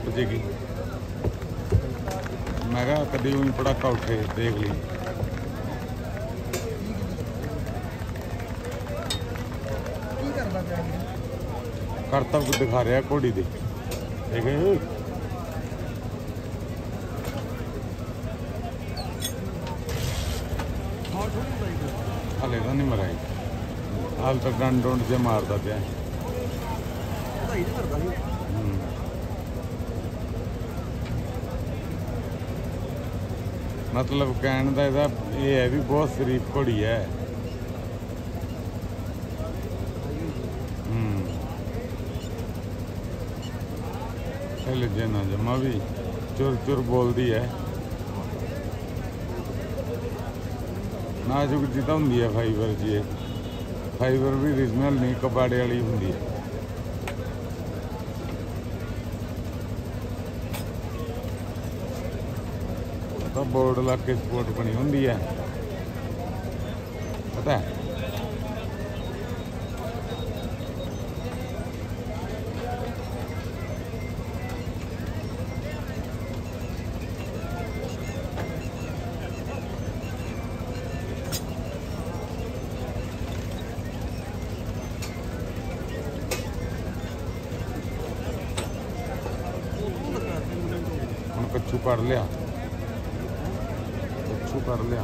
ਟੁੱਟ ਜੇਗੀ। मैं कहा कभी भी पटाखा उठे देख ली। करता कुछ दिखा रहा घोड़ी दे हाले तो नहीं मराई, हाल तक डंड डुंड से मारता पाया। मतलब कहने का ये है भी बहुत शरीफ घोड़ी है। लिजे ना जमा भी चुर चुर बोलती है। नाजुक जी तो होंगी है फाइबर जी, फाइबर भी ओरिजिनल नहीं कबाड़े वाली होंगी है। तो बोर्ड ला के सपोर्ट बनी होंगी है, पता है। हम कच्छू कर लिया, कच्छू कर लिया।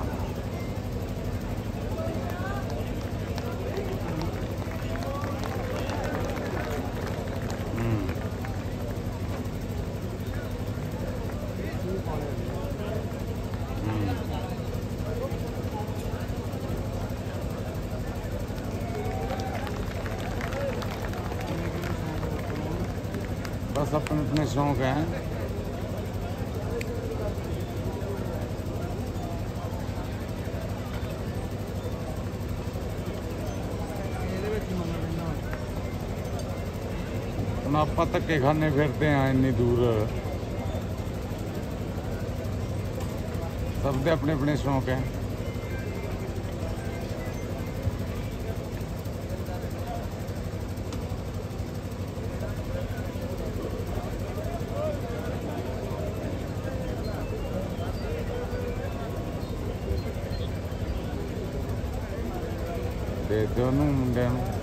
बस अपने अपने शौक हैं। आप धक्के खाने फिरते हैं इन्नी दूर, सबके अपने अपने शौक हैं। दे दो मुंडे।